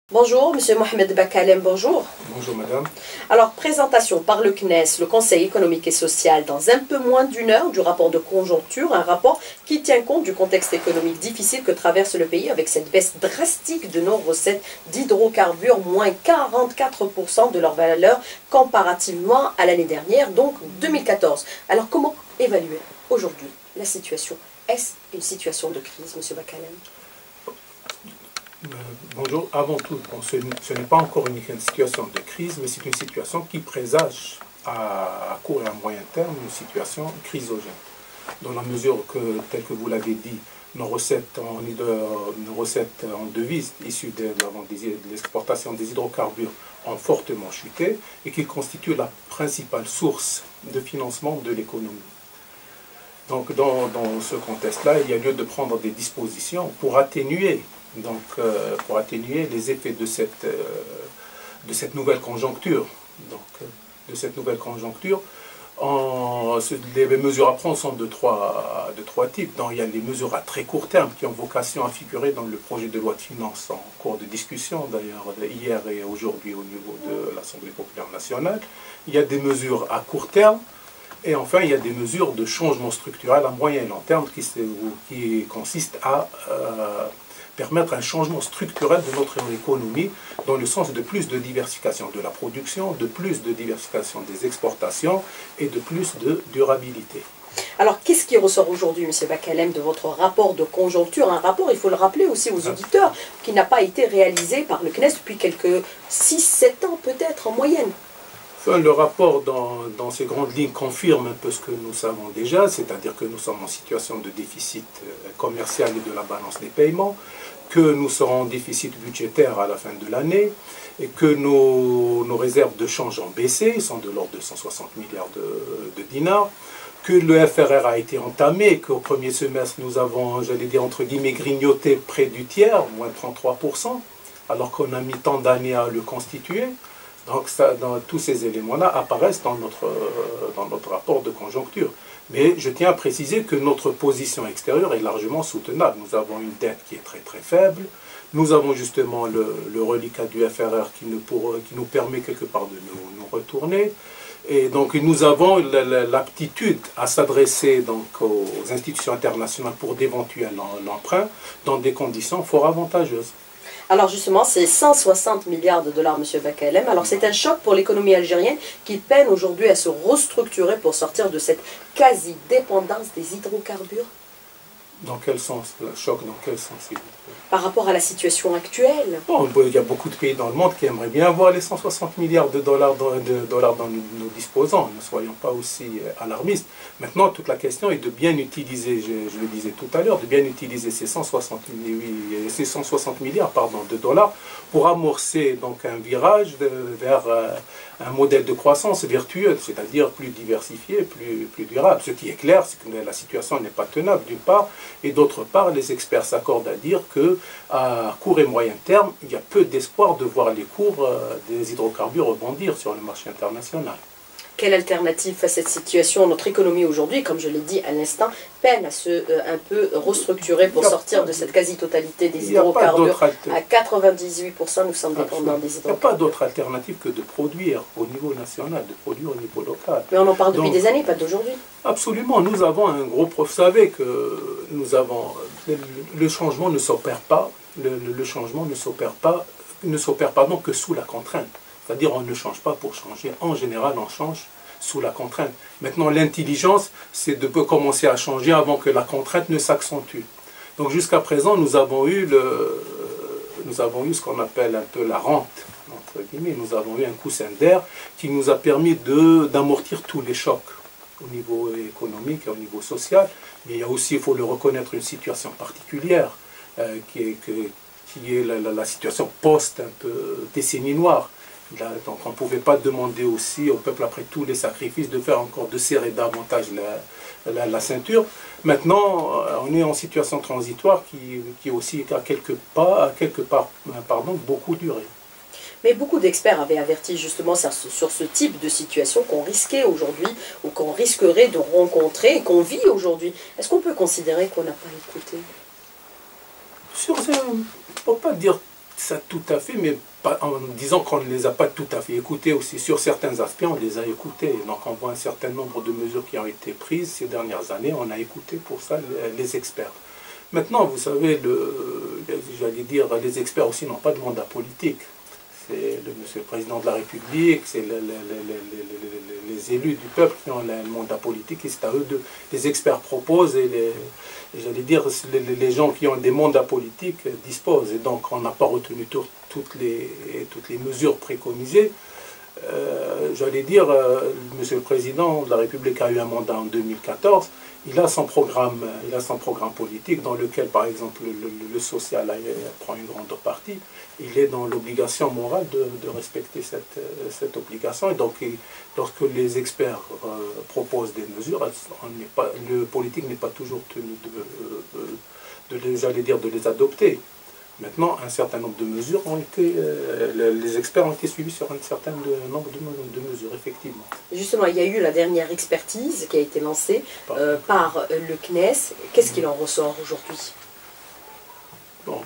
Bonjour, Monsieur Mohamed Bakalem, bonjour. Bonjour madame. Alors, présentation par le CNES, le Conseil économique et social, dans un peu moins d'une heure du rapport de conjoncture, un rapport qui tient compte du contexte économique difficile que traverse le pays avec cette baisse drastique de nos recettes d'hydrocarbures, moins 44% de leur valeur comparativement à l'année dernière, donc 2014. Alors, comment évaluer aujourd'hui la situation? Est-ce une situation de crise, Monsieur Bakalem? Bonjour, avant tout, ce n'est pas encore une situation de crise, mais c'est une situation qui présage à court et à moyen terme une situation chrysogène. Dans la mesure que, tel que vous l'avez dit, nos recettes en devises issues de l'exportation des hydrocarbures ont fortement chuté et qu'ils constituent la principale source de financement de l'économie. Donc dans ce contexte-là, il y a lieu de prendre des dispositions pour atténuer les effets de cette nouvelle conjoncture. Les mesures à prendre sont de trois types. Donc, il y a les mesures à très court terme qui ont vocation à figurer dans le projet de loi de finances en cours de discussion, d'ailleurs hier et aujourd'hui au niveau de l'Assemblée populaire nationale. Il y a des mesures à court terme. Et enfin, il y a des mesures de changement structurel à moyen et long terme qui consistent à permettre un changement structurel de notre économie dans le sens de plus de diversification de la production, de plus de diversification des exportations et de plus de durabilité. Alors, qu'est-ce qui ressort aujourd'hui, M. Bakalem, de votre rapport de conjoncture? Un rapport, il faut le rappeler aussi aux auditeurs, qui n'a pas été réalisé par le CNES depuis quelques 6-7 ans peut-être en moyenne. Enfin, le rapport, dans ses grandes lignes, confirme un peu ce que nous savons déjà, c'est-à-dire que nous sommes en situation de déficit commercial et de la balance des paiements, que nous serons en déficit budgétaire à la fin de l'année, et que nos réserves de change ont baissé, ils sont de l'ordre de 160 milliards de dinars, que le FRR a été entamé, qu'au premier semestre nous avons, j'allais dire entre guillemets, grignoté près du tiers, moins 33%, alors qu'on a mis tant d'années à le constituer. Donc tous ces éléments-là apparaissent dans notre rapport de conjoncture. Mais je tiens à préciser que notre position extérieure est largement soutenable. Nous avons une dette qui est très très faible. Nous avons justement le reliquat du FRR qui nous permet quelque part de nous retourner. Et donc nous avons l'aptitude à s'adresser aux institutions internationales pour d'éventuels emprunts dans des conditions fort avantageuses. Alors justement, c'est 160 milliards de dollars, M. Bakalem. Alors c'est un choc pour l'économie algérienne qui peine aujourd'hui à se restructurer pour sortir de cette quasi-dépendance des hydrocarbures. Dans quel sens? Le choc, dans quel sens? Par rapport à la situation actuelle. Bon, il y a beaucoup de pays dans le monde qui aimeraient bien avoir les 160 milliards de dollars dont nous disposons. Ne soyons pas aussi alarmistes. Maintenant, toute la question est de bien utiliser, je le disais tout à l'heure, de bien utiliser ces 160 milliards de dollars pour amorcer donc un virage vers un modèle de croissance vertueux, c'est-à-dire plus diversifié, plus durable. Ce qui est clair, c'est que la situation n'est pas tenable d'une part, et d'autre part, les experts s'accordent à dire qu'à court et moyen terme, il y a peu d'espoir de voir les cours des hydrocarbures rebondir sur le marché international. Quelle alternative à cette situation? Notre économie aujourd'hui, comme je l'ai dit à l'instant, peine à se un peu restructurer pour sortir de cette quasi-totalité des hydrocarbures. À 98%, nous sommes dépendants des hydrocarbures. Il n'y a pas d'autre alternative que de produire au niveau national, de produire au niveau local. Mais on en parle depuis des années, pas d'aujourd'hui. Absolument, nous avons un gros problème. Vous savez que le changement ne s'opère pas, le changement ne s'opère pas que sous la contrainte. C'est-à-dire on ne change pas pour changer. En général, on change sous la contrainte. Maintenant, l'intelligence, c'est de commencer à changer avant que la contrainte ne s'accentue. Donc jusqu'à présent, nous avons eu ce qu'on appelle un peu la rente, entre guillemets. Nous avons eu un coussin d'air qui nous a permis d'amortir tous les chocs au niveau économique et au niveau social. Mais il y a aussi, il faut le reconnaître, une situation particulière qui est la situation post un peu décennie noire. Donc on ne pouvait pas demander aussi au peuple, après tous les sacrifices, de serrer davantage la ceinture. Maintenant, on est en situation transitoire qui aussi a quelque part beaucoup duré. Mais beaucoup d'experts avaient averti justement sur ce type de situation qu'on risquait aujourd'hui ou qu'on risquerait de rencontrer et qu'on vit aujourd'hui. Est-ce qu'on peut considérer qu'on n'a pas écouté? On ne peut pas dire ça tout à fait, mais pas, en disant qu'on ne les a pas tout à fait écoutés aussi. Sur certains aspects, on les a écoutés. Donc on voit un certain nombre de mesures qui ont été prises ces dernières années. On a écouté pour ça les experts. Maintenant, vous savez, j'allais dire, les experts aussi n'ont pas de mandat politique. C'est monsieur le Président de la République, c'est les élus du peuple qui ont le mandat politique, et c'est à eux de... Les experts proposent, et j'allais dire, les gens qui ont des mandats politiques disposent. Et donc, on n'a pas retenu toutes les mesures préconisées. J'allais dire, monsieur le Président de la République a eu un mandat en 2014. Il a son programme politique dans lequel, par exemple, le social prend une grande partie. Il est dans l'obligation morale de respecter cette obligation. Et donc, lorsque les experts proposent des mesures, le politique n'est pas toujours tenu j'allais dire, de les adopter. Maintenant, un certain nombre de mesures ont été, les experts ont été suivis sur un certain nombre de mesures, effectivement. Justement, il y a eu la dernière expertise qui a été lancée par le CNES. Qu'est-ce qu'il en ressort aujourd'hui? Bon,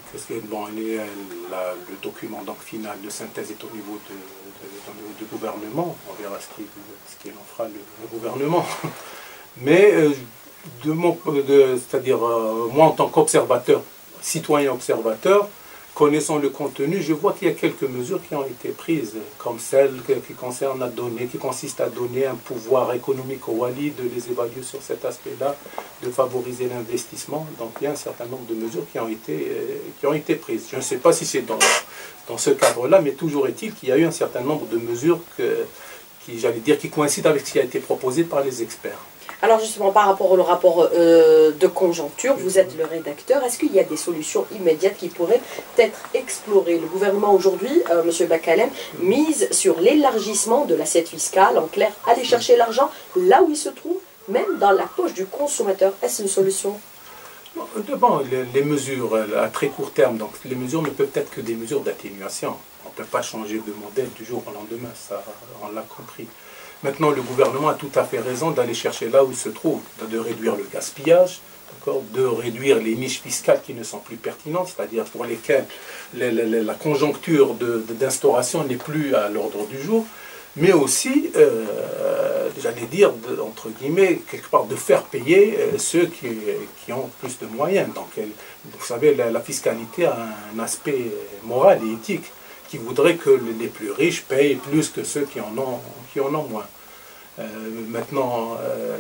le document donc, final de synthèse est au niveau du gouvernement. On verra ce qu'il en fera le gouvernement. Mais, c'est-à-dire, moi en tant qu'observateur, citoyen observateur, connaissant le contenu, je vois qu'il y a quelques mesures qui ont été prises, comme celle qui concerne qui consiste à donner un pouvoir économique aux Wali, de les évaluer sur cet aspect-là, de favoriser l'investissement. Donc il y a un certain nombre de mesures qui ont été prises. Je ne sais pas si c'est dans ce cadre-là, mais toujours est-il qu'il y a eu un certain nombre de mesures qui coïncident avec ce qui a été proposé par les experts. Alors justement, par rapport au rapport de conjoncture, vous êtes le rédacteur, est-ce qu'il y a des solutions immédiates qui pourraient être explorées? Le gouvernement aujourd'hui, M. Bakalem, mise sur l'élargissement de l'assiette fiscale, en clair, aller chercher l'argent là où il se trouve, même dans la poche du consommateur. Est-ce une solution? Bon, les mesures à très court terme, donc les mesures ne peuvent être que des mesures d'atténuation. On ne peut pas changer de modèle du jour au lendemain, ça on l'a compris. Maintenant, le gouvernement a tout à fait raison d'aller chercher là où il se trouve, de réduire le gaspillage, de réduire les niches fiscales qui ne sont plus pertinentes, c'est-à-dire pour lesquelles la conjoncture d'instauration n'est plus à l'ordre du jour, mais aussi, j'allais dire, entre guillemets, quelque part, de faire payer ceux qui ont plus de moyens. Donc, vous savez, la fiscalité a un aspect moral et éthique, qui voudrait que les plus riches payent plus que ceux qui en ont moins. Maintenant,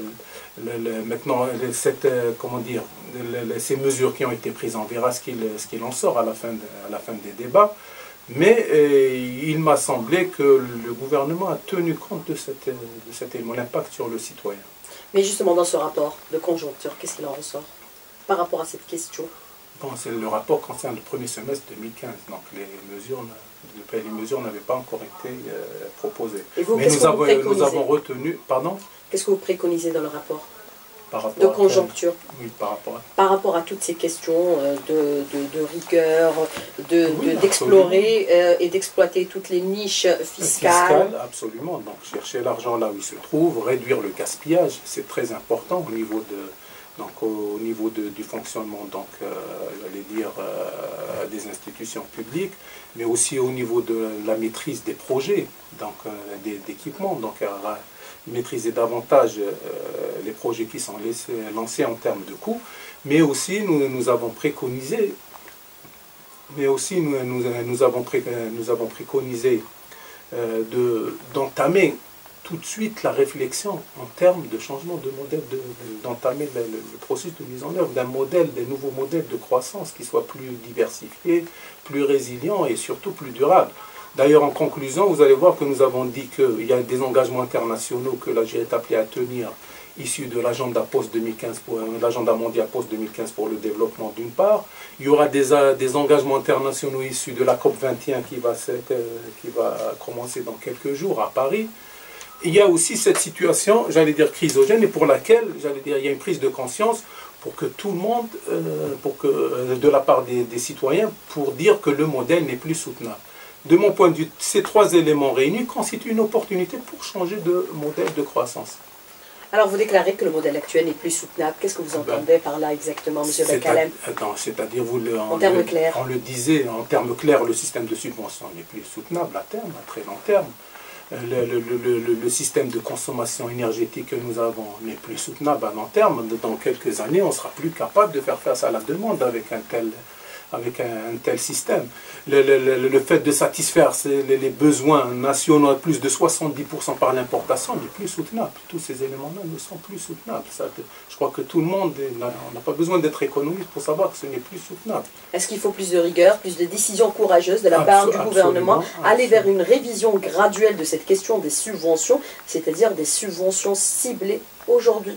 ces mesures qui ont été prises, on verra ce qu'il en sort à la fin des débats. Mais il m'a semblé que le gouvernement a tenu compte de cet élément, l'impact sur le citoyen. Mais justement, dans ce rapport de conjoncture, qu'est-ce qu'il en ressort par rapport à cette question? Bon, le rapport concerne le premier semestre 2015, donc les mesures n'avaient pas encore été proposées. Et vous, mais nous avons retenu... Pardon? Qu'est-ce que vous préconisez dans le rapport de conjoncture? Oui, par rapport à toutes ces questions de rigueur, d'explorer et d'exploiter toutes les niches fiscales. Absolument. Donc chercher l'argent là où il se trouve, réduire le gaspillage, c'est très important au niveau du fonctionnement, j'allais dire, des institutions publiques, mais aussi au niveau de la maîtrise des projets, d'équipements, maîtriser davantage les projets qui sont lancés en termes de coûts, mais aussi nous avons préconisé, d'entamer tout de suite la réflexion en termes de changement de modèle, d'entamer le processus de mise en œuvre des nouveaux modèles de croissance qui soient plus diversifiés, plus résilients et surtout plus durables. D'ailleurs, en conclusion, vous allez voir que nous avons dit qu'il y a des engagements internationaux que l'Algérie est appelée à tenir, issus de l'agenda post-2015, l'agenda mondial post-2015 pour le développement d'une part. Il y aura des engagements internationaux issus de la COP21 qui va commencer dans quelques jours à Paris. Il y a aussi cette situation, j'allais dire chrysogène, et pour laquelle, j'allais dire, il y a une prise de conscience pour que tout le monde, de la part des citoyens, pour dire que le modèle n'est plus soutenable. De mon point de vue, ces trois éléments réunis constituent une opportunité pour changer de modèle de croissance. Alors vous déclarez que le modèle actuel n'est plus soutenable. Qu'est-ce que vous entendez par là exactement, M. Bekalem? C'est-à-dire, en termes clairs. On le disait, en termes clairs, le système de subvention n'est plus soutenable à terme, à très long terme. Le système de consommation énergétique que nous avons n'est plus soutenable à long terme. Dans quelques années, on ne sera plus capable de faire face à la demande avec un tel système. Le fait de satisfaire les besoins nationaux à plus de 70% par l'importation n'est plus soutenable. Tous ces éléments-là ne sont plus soutenables. Je crois que tout le monde, on n'a pas besoin d'être économiste pour savoir que ce n'est plus soutenable. Est-ce qu'il faut plus de rigueur, plus de décisions courageuses de la part du gouvernement, aller vers une révision graduelle de cette question des subventions, c'est-à-dire des subventions ciblées aujourd'hui?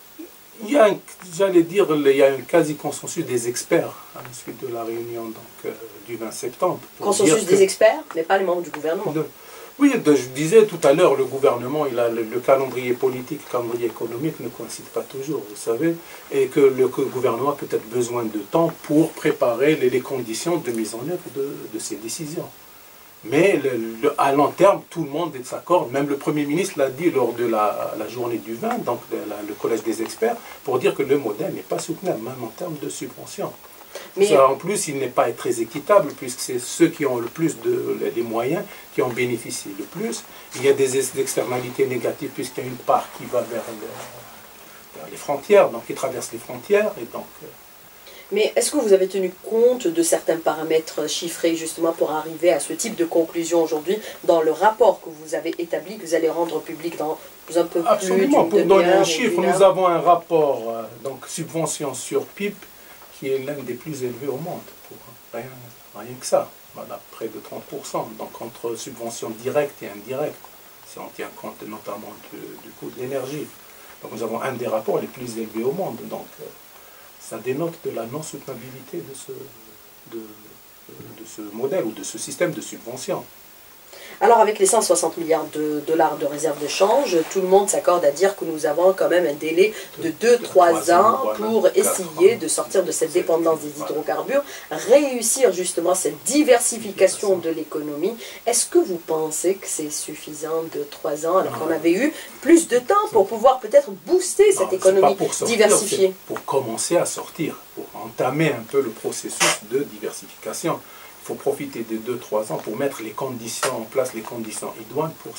J'allais dire, il y a un quasi-consensus des experts à la suite de la réunion du 20 septembre. Consensus des experts, mais pas les membres du gouvernement. Oui, je disais tout à l'heure, le gouvernement, il a le calendrier politique, le calendrier économique ne coïncide pas toujours, vous savez, et que le gouvernement a peut-être besoin de temps pour préparer les conditions de mise en œuvre de ces décisions. Mais à long terme, tout le monde est d'accord, même le Premier ministre l'a dit lors de la journée du 20, donc le collège des experts, pour dire que le modèle n'est pas soutenable, même en termes de subventions. Mais en plus, il n'est pas très équitable, puisque c'est ceux qui ont le plus des moyens qui en bénéficient le plus. Il y a des externalités négatives, puisqu'il y a une part qui va vers les frontières, donc qui traverse les frontières, et donc... Mais est-ce que vous avez tenu compte de certains paramètres chiffrés justement pour arriver à ce type de conclusion aujourd'hui dans le rapport que vous avez établi, que vous allez rendre public dans un peu plus Absolument, pour donner un chiffre, nous avons un rapport, donc subvention sur PIB, qui est l'un des plus élevés au monde, rien que ça, voilà, près de 30%, donc entre subventions directes et indirectes, si on tient compte notamment du coût de l'énergie. Donc nous avons un des rapports les plus élevés au monde, donc ça dénote de la non-soutenabilité de ce modèle ou de ce système de subvention. Alors avec les 160 milliards de dollars de réserve de change, tout le monde s'accorde à dire que nous avons quand même un délai de 2-3 ans pour essayer de sortir de cette dépendance des hydrocarbures, réussir justement cette diversification de l'économie. Est-ce que vous pensez que c'est suffisant de 3 ans alors qu'on avait eu plus de temps pour pouvoir peut-être booster cette économie diversifiée? Pour commencer à sortir, pour entamer un peu le processus de diversification. Il faut profiter de 2-3 ans pour mettre les conditions en place, les conditions idoines pour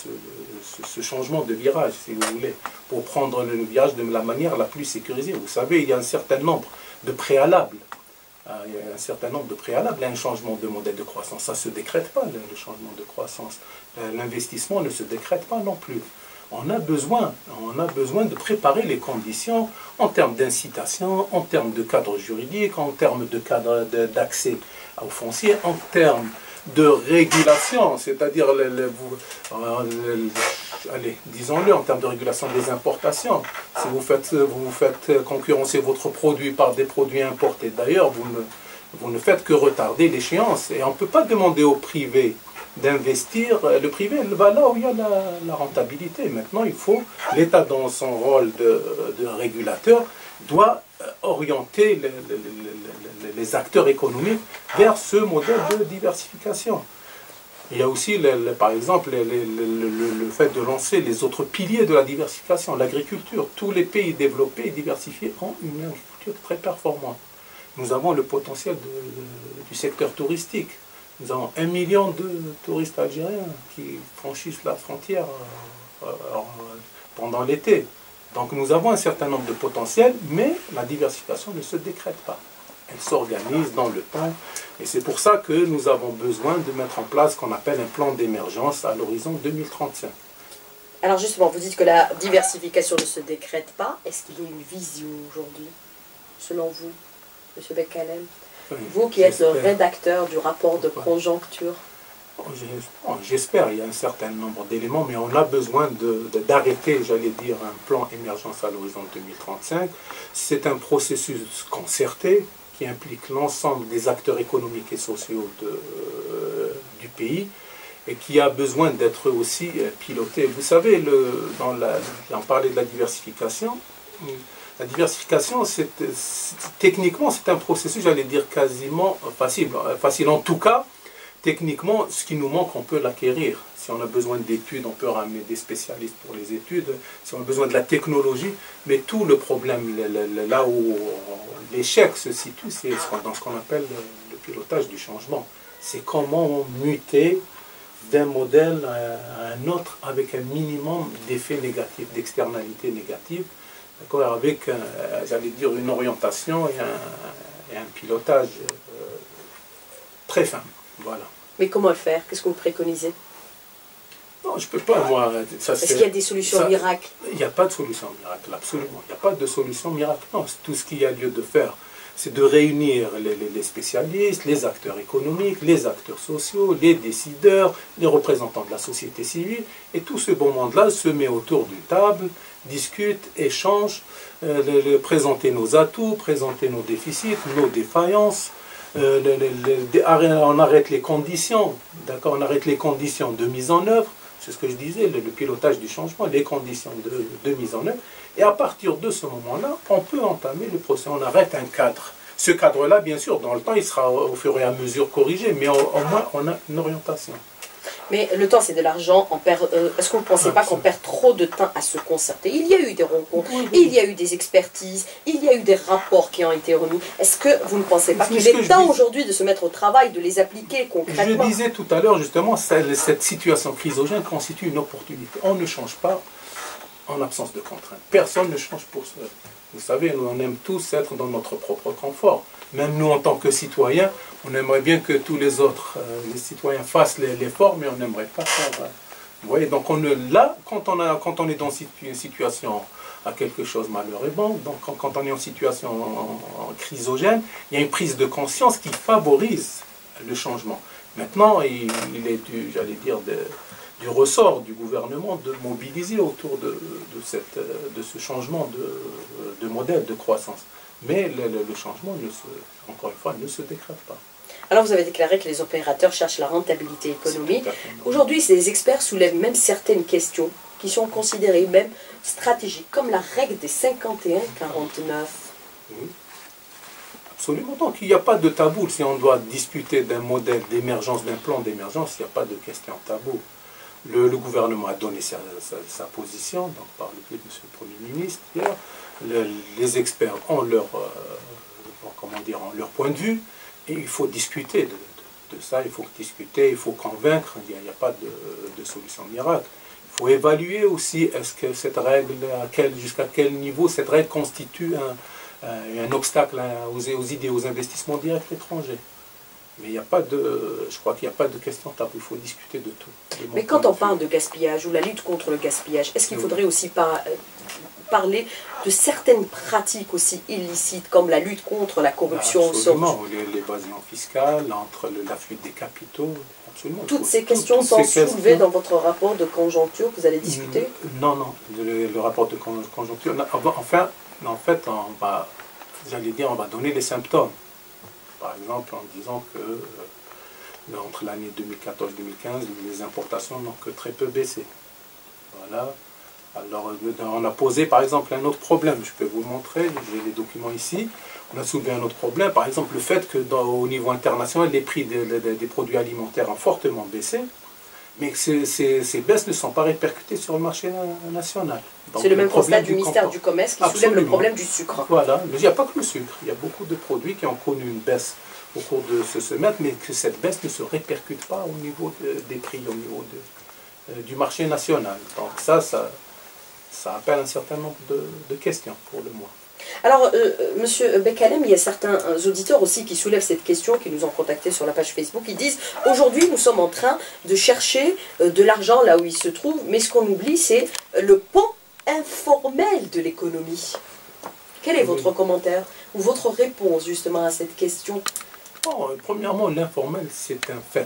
ce changement de virage, si vous voulez, pour prendre le virage de la manière la plus sécurisée. Vous savez, il y a un certain nombre de préalables. Il y a un certain nombre de préalables à un changement de modèle de croissance. Ça ne se décrète pas, le changement de croissance. L'investissement ne se décrète pas non plus. On a besoin de préparer les conditions en termes d'incitation, en termes de cadre juridique, en termes de cadre d'accès au foncier, en termes de régulation, c'est-à-dire, allez, disons-le, en termes de régulation des importations. Si vous faites concurrencer votre produit par des produits importés, d'ailleurs, vous ne faites que retarder l'échéance. Et on ne peut pas demander au privé d'investir. Le privé va là où il y a la rentabilité. Maintenant, l'État, dans son rôle de régulateur, doit orienter les acteurs économiques vers ce modèle de diversification. Il y a aussi, par exemple, le fait de lancer les autres piliers de la diversification, l'agriculture. Tous les pays développés et diversifiés ont une agriculture très performante. Nous avons le potentiel du secteur touristique. Nous avons 1 million de touristes algériens qui franchissent la frontière pendant l'été. Donc nous avons un certain nombre de potentiels, mais la diversification ne se décrète pas. Elle s'organise dans le temps. Et c'est pour ça que nous avons besoin de mettre en place ce qu'on appelle un plan d'émergence à l'horizon 2035. Alors justement, vous dites que la diversification ne se décrète pas. Est-ce qu'il y a une vision aujourd'hui, selon vous, M. Bekalem? Vous qui êtes le rédacteur du rapport de conjoncture. J'espère, il y a un certain nombre d'éléments, mais on a besoin d'arrêter, j'allais dire, un plan émergence à l'horizon 2035. C'est un processus concerté qui implique l'ensemble des acteurs économiques et sociaux du pays et qui a besoin d'être aussi piloté. Vous savez, on parlait de la diversification. La diversification, techniquement, c'est un processus, j'allais dire, quasiment facile. Facile en tout cas, techniquement, ce qui nous manque, on peut l'acquérir. Si on a besoin d'études, on peut ramener des spécialistes pour les études. Si on a besoin de la technologie, mais tout le problème, là où l'échec se situe, c'est dans ce qu'on appelle le pilotage du changement. C'est comment muter d'un modèle à un autre avec un minimum d'effets négatifs, d'externalités négatives, avec, j'allais dire, une orientation et un pilotage très fin. Voilà. Mais comment le faire? Qu'est-ce que vous préconisez? Non, je ne peux pas, moi... Est-ce qu'il y a des solutions miracles? Il n'y a pas de solution miracle, absolument. Il n'y a pas de solution miracle. Non, tout ce qu'il y a lieu de faire, c'est de réunir les spécialistes, les acteurs économiques, les acteurs sociaux, les décideurs, les représentants de la société civile, et tout ce beau monde-là se met autour d'une table, discute, échange, présenter nos atouts, présenter nos déficits, nos défaillances. On arrête les conditions, d'accord, on arrête les conditions de mise en œuvre, c'est ce que je disais, le pilotage du changement, les conditions de mise en œuvre, et à partir de ce moment-là, on peut entamer le processus, on arrête un cadre. Ce cadre-là, bien sûr, dans le temps, il sera au fur et à mesure corrigé, mais au moins, on a une orientation. Mais le temps, c'est de l'argent. Est-ce que vous ne pensez pas qu'on perd trop de temps à se concerter? Il y a eu des rencontres, il y a eu des expertises, il y a eu des rapports qui ont été remis. Est-ce que vous ne pensez pas qu'il est temps aujourd'hui de se mettre au travail, de les appliquer concrètement? Je disais tout à l'heure, justement, cette situation chrysogène constitue une opportunité. On ne change pas en absence de contraintes. Personne ne change pour ça. Vous savez, nous, on aime tous être dans notre propre confort. Même nous, en tant que citoyens, on aimerait bien que tous les autres, les citoyens, fassent l'effort, mais on n'aimerait pas faire. Vous voyez, donc là, quand on est dans une situation à quelque chose malheur et bon, donc quand on est en situation chrysogène, il y a une prise de conscience qui favorise le changement. Maintenant, il est j'allais dire, du ressort du gouvernement de mobiliser autour de ce changement de modèle de croissance. Mais le changement, encore une fois, ne se décrète pas. Alors vous avez déclaré que les opérateurs cherchent la rentabilité économique. Aujourd'hui, ces experts soulèvent même certaines questions qui sont considérées même stratégiques, comme la règle des 51-49. Oui. Absolument. Donc il n'y a pas de tabou. Si on doit discuter d'un modèle d'émergence, d'un plan d'émergence, il n'y a pas de question tabou. Le gouvernement a donné sa position, donc par le biais de M. le Premier ministre. Les experts ont leur point de vue, et il faut discuter de ça, il faut discuter, il faut convaincre, il n'y a pas de solution miracle. Il faut évaluer aussi, est-ce que cette règle, jusqu'à quel niveau cette règle constitue un obstacle aux idées, aux investissements directs étrangers. Mais il n'y a pas je crois qu'il n'y a pas de question tabou, il faut discuter de tout. Mais quand on parle de gaspillage ou la lutte contre le gaspillage, est-ce qu'il faudrait aussi parler de certaines pratiques aussi illicites, comme la lutte contre la corruption? Absolument, l'évasion fiscale, entre la fuite des capitaux, absolument. Toutes ces questions sont soulevées dans votre rapport de conjoncture que vous allez discuter? Non, le rapport de conjoncture, en fait, j'allais dire, on va donner les symptômes. Par exemple, en disant que entre l'année 2014-2015, les importations n'ont que très peu baissé. Voilà. Alors, on a posé par exemple un autre problème, je peux vous le montrer, j'ai les documents ici. On a soulevé un autre problème, par exemple le fait qu'au niveau international, les prix des produits alimentaires ont fortement baissé, mais que ces baisses ne sont pas répercutées sur le marché national. C'est le même constat du ministère du Commerce qui soulève le problème du sucre. Voilà, mais il n'y a pas que le sucre, il y a beaucoup de produits qui ont connu une baisse au cours de ce semestre, mais que cette baisse ne se répercute pas au niveau des prix, au niveau du marché national. Donc ça appelle un certain nombre de questions pour le moins. Alors, Monsieur Bekalem, il y a certains auditeurs aussi qui soulèvent cette question, qui nous ont contactés sur la page Facebook. Ils disent, aujourd'hui, nous sommes en train de chercher de l'argent là où il se trouve, mais ce qu'on oublie, c'est le pan informel de l'économie. Quel est votre commentaire ou votre réponse justement à cette question? Bon, premièrement, l'informel, c'est un fait.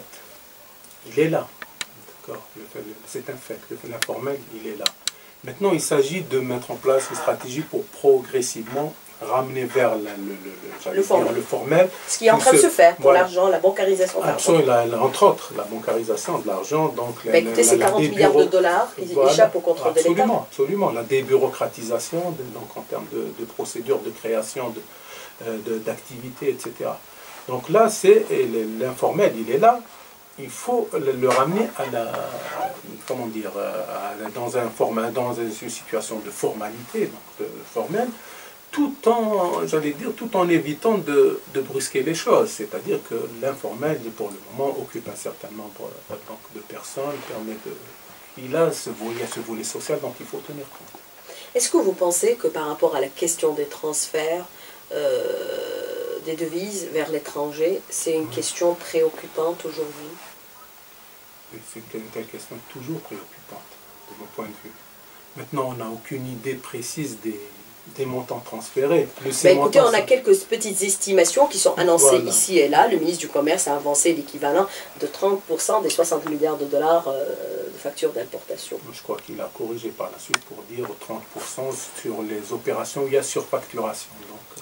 Il est là. D'accord. C'est un fait. L'informel, il est là. Maintenant, il s'agit de mettre en place une stratégie pour progressivement ramener vers le formel. Ce qui est en train de se faire pour l'argent, la bancarisation de l'argent. Entre autres, la bancarisation de l'argent. Écoutez, c'est 40 milliards de dollars qui échappent au contrôle de l'État. Absolument, la débureaucratisation, donc en termes de procédures de création d'activités, etc. Donc là, l'informel, il est là. il faut le ramener à la, comment dire, dans une situation de formalité, donc formelle, tout en évitant de brusquer les choses. C'est-à-dire que l'informel, pour le moment, occupe un certain nombre de personnes, il y a ce volet social dont il faut tenir compte. Est-ce que vous pensez que par rapport à la question des transferts des devises vers l'étranger, c'est une question préoccupante aujourd'hui? C'est une telle question toujours préoccupante, de mon point de vue. Maintenant, on n'a aucune idée précise des montants transférés. Écoutez, on a quelques petites estimations qui sont annoncées ici et là. Le ministre du Commerce a avancé l'équivalent de 30% des 60 milliards de dollars de factures d'importation. Je crois qu'il a corrigé par la suite pour dire 30% sur les opérations où il y a surfacturation. Donc,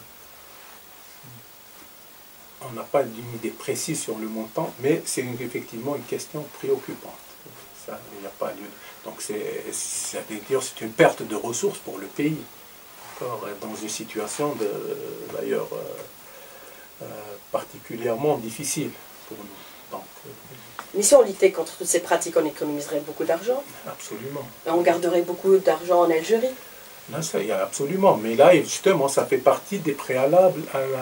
on n'a pas une idée précise sur le montant, mais c'est effectivement une question préoccupante. Ça, il n'y a pas lieu. Donc, c'est une perte de ressources pour le pays. Dans une situation d'ailleurs particulièrement difficile pour nous. Donc, mais si on luttait contre toutes ces pratiques, on économiserait beaucoup d'argent. Absolument. Et on garderait beaucoup d'argent en Algérie. Non, ça, absolument. Mais là, justement, ça fait partie des préalables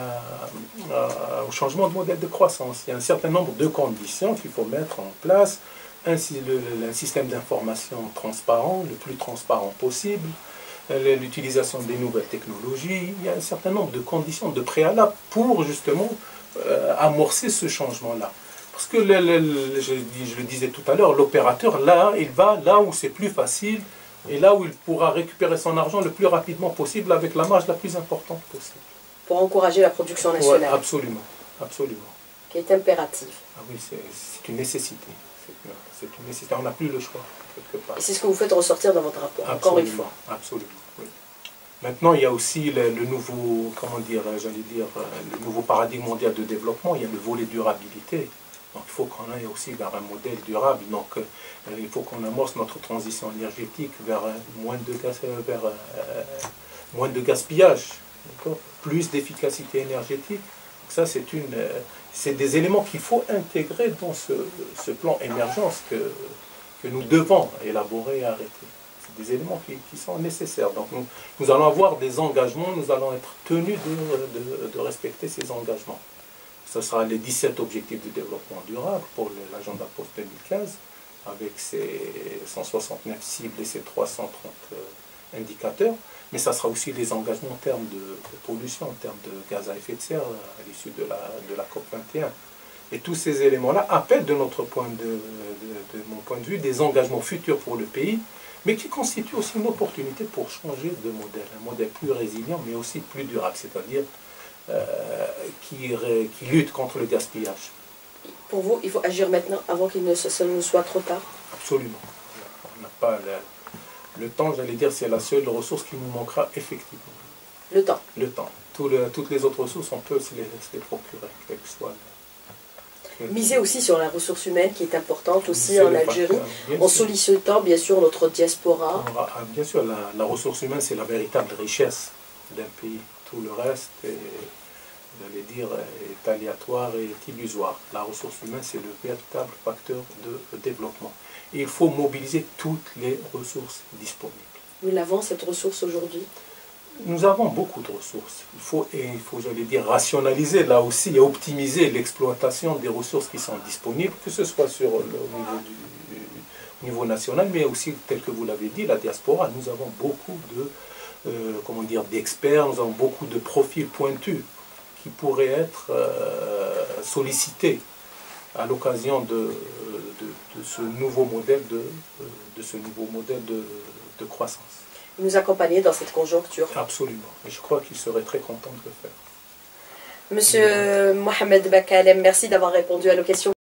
au changement de modèle de croissance. Il y a un certain nombre de conditions qu'il faut mettre en place. Un système d'information transparent, le plus transparent possible. L'utilisation des nouvelles technologies, il y a un certain nombre de conditions, de préalables pour justement amorcer ce changement-là. Parce que, je le disais tout à l'heure, l'opérateur, là, il va là où c'est plus facile et là où il pourra récupérer son argent le plus rapidement possible avec la marge la plus importante possible. Pour encourager la production nationale. Ouais, absolument, absolument. Qui est impérative. Ah oui, c'est une nécessité. C'est une nécessité, on n'a plus le choix. Et c'est ce que vous faites ressortir dans votre rapport, encore une fois. Absolument, oui. Maintenant, il y a aussi le nouveau, comment dire, le nouveau paradigme mondial de développement, il y a le volet durabilité. Donc il faut qu'on aille aussi vers un modèle durable. Donc il faut qu'on amorce notre transition énergétique vers moins de gaspillage, plus d'efficacité énergétique. Donc ça, c'est des éléments qu'il faut intégrer dans ce plan émergence que nous devons élaborer et arrêter. C'est des éléments qui sont nécessaires. Donc nous allons avoir des engagements, nous allons être tenus de respecter ces engagements. Ce sera les 17 objectifs de développement durable pour l'agenda post-2015, avec ses 169 cibles et ses 330 indicateurs. Mais ça sera aussi les engagements en termes de pollution, en termes de gaz à effet de serre à l'issue de la COP21. Et tous ces éléments-là appellent de mon point de vue des engagements futurs pour le pays, mais qui constituent aussi une opportunité pour changer de modèle, un modèle plus résilient, mais aussi plus durable, c'est-à-dire qui lutte contre le gaspillage. Pour vous, il faut agir maintenant, avant qu'il ne soit trop tard? Absolument. On n'a pas le temps, j'allais dire, c'est la seule ressource qui nous manquera effectivement. Le temps? Le temps. Toutes les autres ressources, on peut se les procurer, quelles que soient. Miser aussi sur la ressource humaine qui est importante aussi en Algérie, en sollicitant bien sûr notre diaspora. Bien sûr, la ressource humaine c'est la véritable richesse d'un pays. Tout le reste j'allais dire, est aléatoire et est illusoire. La ressource humaine c'est le véritable facteur de développement. Et il faut mobiliser toutes les ressources disponibles. Nous l'avons cette ressource aujourd'hui? Nous avons beaucoup de ressources. Il faut j'allais dire, rationaliser là aussi et optimiser l'exploitation des ressources qui sont disponibles, que ce soit sur le niveau national, mais aussi, tel que vous l'avez dit, la diaspora. Nous avons beaucoup d'experts, nous avons beaucoup de profils pointus qui pourraient être sollicités à l'occasion de ce nouveau modèle de croissance. Nous accompagner dans cette conjoncture. Absolument. Et je crois qu'il serait très content de le faire. Monsieur Mohamed Bakalem, merci d'avoir répondu à nos questions.